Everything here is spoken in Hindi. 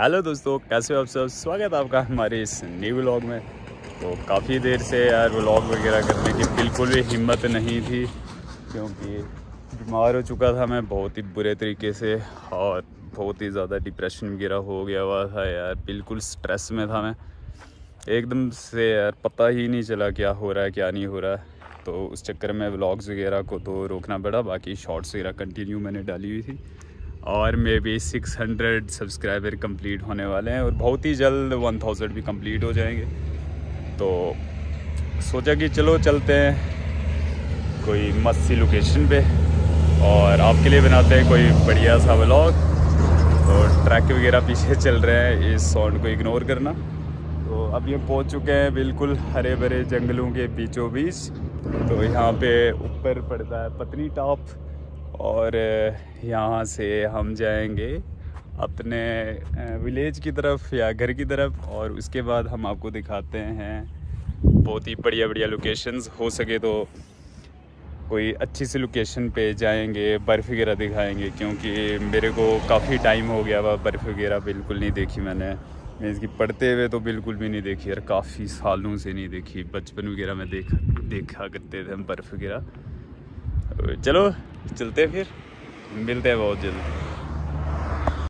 हेलो दोस्तों, कैसे हो आप सब। स्वागत है आपका हमारे इस न्यू व्लॉग में। तो काफ़ी देर से यार व्लॉग वगैरह करने की बिल्कुल भी हिम्मत नहीं थी, क्योंकि बीमार हो चुका था मैं बहुत ही बुरे तरीके से और बहुत ही ज़्यादा डिप्रेशन वगैरह हो गया हुआ था यार। बिल्कुल स्ट्रेस में था मैं एकदम से यार, पता ही नहीं चला क्या हो रहा है क्या नहीं हो रहा है। तो उस चक्कर में व्लॉग्स वगैरह को तो रोकना पड़ा, बाकी शॉर्ट्स वगैरह कंटिन्यू मैंने डाली हुई थी। और मे बी 600 सब्सक्राइबर कंप्लीट होने वाले हैं और बहुत ही जल्द 1000 भी कंप्लीट हो जाएंगे। तो सोचा कि चलो चलते हैं कोई मस्त सी लोकेशन पे और आपके लिए बनाते हैं कोई बढ़िया सा व्लॉग। तो ट्रैक वगैरह पीछे चल रहे हैं, इस साउंड को इग्नोर करना। तो अब ये पहुंच चुके हैं बिल्कुल हरे भरे जंगलों के बीचों बीच। तो यहाँ पे ऊपर पड़ता है पत्नी टॉप और यहाँ से हम जाएंगे अपने विलेज की तरफ या घर की तरफ, और उसके बाद हम आपको दिखाते हैं बहुत ही बढ़िया बढ़िया लोकेशंस। हो सके तो कोई अच्छी सी लोकेशन पे जाएंगे, बर्फ़ वगैरह दिखाएंगे, क्योंकि मेरे को काफ़ी टाइम हो गया वह बर्फ़ वगैरह बिल्कुल नहीं देखी मैंने। इसकी पढ़ते हुए तो बिल्कुल भी नहीं देखी यार, काफ़ी सालों से नहीं देखी। बचपन वगैरह में देखा करते थे हम बर्फ़ वगैरह। चलो चलते हैं, फिर मिलते हैं बहुत जल्द।